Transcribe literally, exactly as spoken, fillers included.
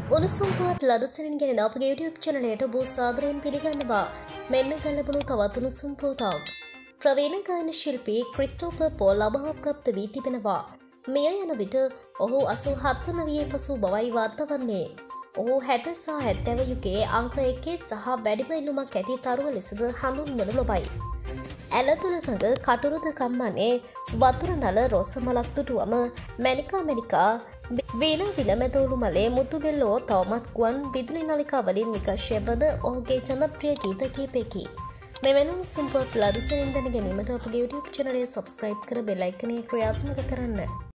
උණුසුම් පුවත් ලදසනින් ගෙන අපගේ YouTube චැනලයට ඔබ සාදරයෙන් පිළිගන්නවා. මෙන්න දැලබුණු තවත් උණුසුම් පුවතක්. ප්‍රවීණ ගායන ශිල්පී ක්‍රිස්ටෝෆර් පෝල් අභාවප්‍රාප්ත වී තිබෙනවා. මෙය යන විට ඔහු අසූ හත් වන වියේ පසු බවයි වාර්තා වන්නේ. ඔහු හැට සහ හැත්තෑ යුගයේ අංක එකේ සහ වැඩිම ඉල්ලුමක් ඇති තරුව ලෙසද හඳුන්වනු ලබයි. ඇලතුලකඟ කටුරුද කම්මනේ වතුර නල රොස්ස මලක් දුටුවම මැනිකා මැනිකා වීණා විලමැදවුළු මලේ මුතුබෙල්ලෝ තවමත් ගුවන් විදුලි නලිකා වලින් විකාශය වන ඔහුගේ ජනප්‍රිය ගීත කීපයකි. මෙවැනි සුම්පුවත් ලදසනින් දැන ගැනීමට අපගේ YouTube චැනලය සබ්ස්ක්‍රයිබ් කර බෙල් අයිකනය ක්‍රියාත්මක කරන්න.